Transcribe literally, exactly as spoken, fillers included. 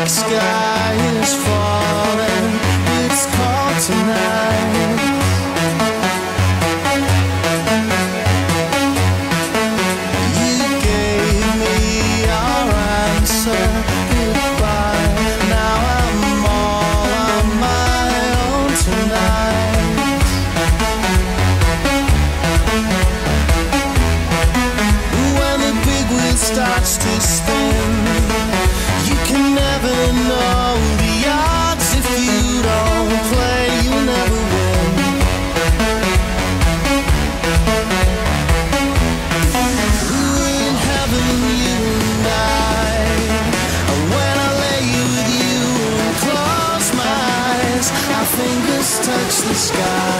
sky is falling, it's cold tonight. You gave me your answer, goodbye. Now I'm all on my own tonight. When the big wheel starts to spin, you can never know the odds. If you don't play, you'll never win. We're in heaven, you and I. And when I lay with you and close my eyes, our fingers touch the sky.